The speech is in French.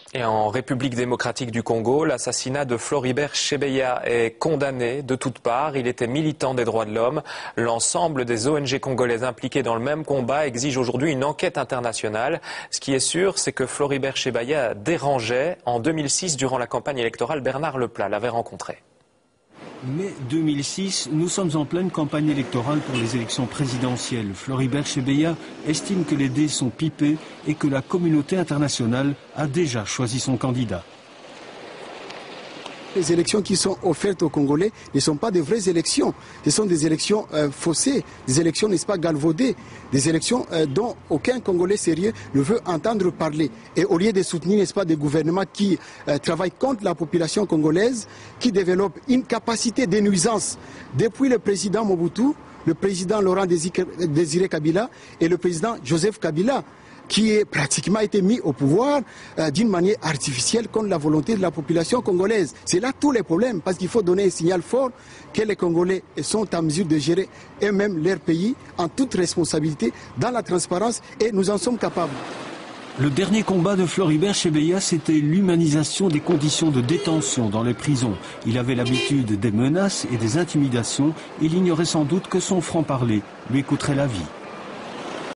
Et en République démocratique du Congo, l'assassinat de Floribert Chebeya est condamné de toutes parts. Il était militant des droits de l'homme. L'ensemble des ONG congolaises impliquées dans le même combat exigent aujourd'hui une enquête internationale. Ce qui est sûr, c'est que Floribert Chebeya dérangeait. En 2006, durant la campagne électorale, Bernard Leplat l'avait rencontré. Mai 2006, nous sommes en pleine campagne électorale pour les élections présidentielles. Floribert Chebeya estime que les dés sont pipés et que la communauté internationale a déjà choisi son candidat. Les élections qui sont offertes aux Congolais ne sont pas de vraies élections. Ce sont des élections faussées, des élections, n'est-ce pas, galvaudées, des élections dont aucun Congolais sérieux ne veut entendre parler. Et au lieu de soutenir, n'est-ce pas, des gouvernements qui travaillent contre la population congolaise, qui développent une capacité de nuisance depuis le président Mobutu, le président Laurent Désiré Kabila et le président Joseph Kabila, qui est pratiquement été mis au pouvoir d'une manière artificielle contre la volonté de la population congolaise. C'est là tous les problèmes, parce qu'il faut donner un signal fort que les Congolais sont en mesure de gérer eux-mêmes leur pays en toute responsabilité, dans la transparence, et nous en sommes capables. Le dernier combat de Floribert Chebeya, c'était l'humanisation des conditions de détention dans les prisons. Il avait l'habitude des menaces et des intimidations. Il ignorait sans doute que son franc-parler lui coûterait la vie.